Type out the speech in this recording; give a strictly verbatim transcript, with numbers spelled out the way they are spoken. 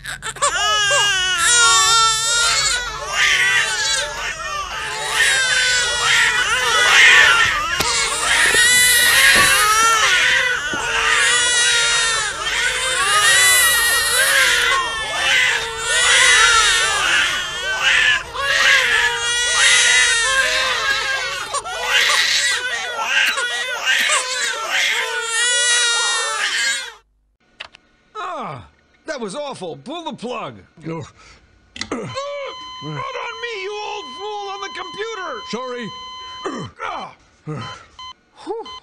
That was awful. Pull the plug. Oh. Not on me, you old fool on the computer. Sorry. Ah. Whew.